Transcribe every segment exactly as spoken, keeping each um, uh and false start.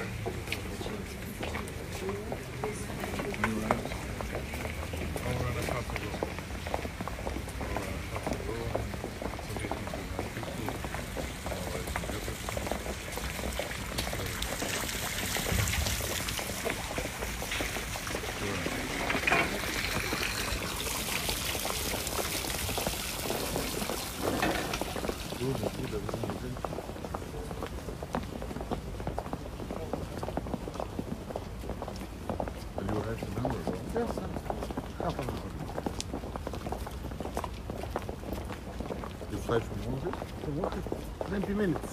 Five minutes? twenty minutes.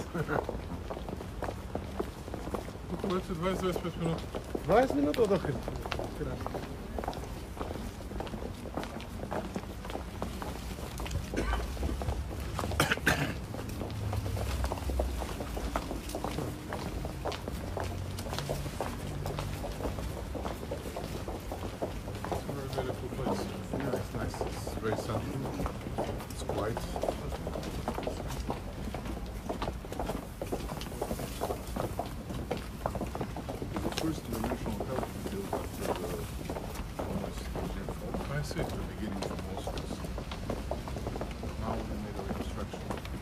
Колко вече? двайсет до двайсет и пет минути. двайсет минути отдохнем. Very central. It's quiet. The first national health built after the almost I see the beginning of Moscow. Now they made a reconstruction.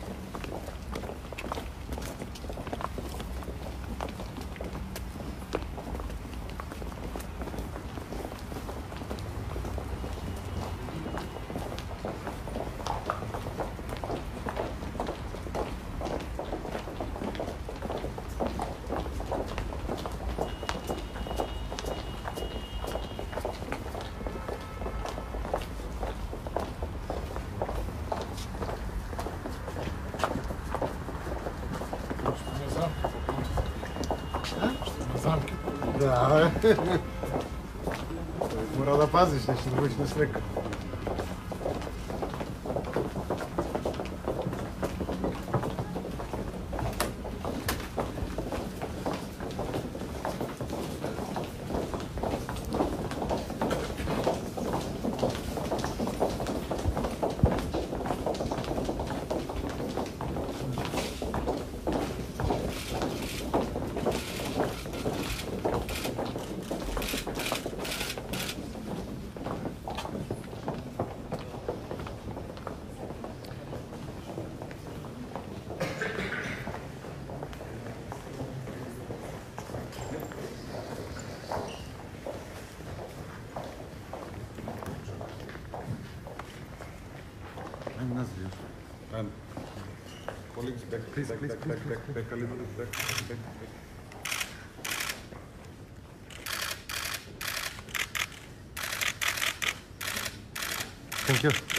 Да, mora da paziš, nešto da budeš nesrekan. And colleagues, back, please, back, please, back, please, back, back, back a little bit, back, back, back. Thank you.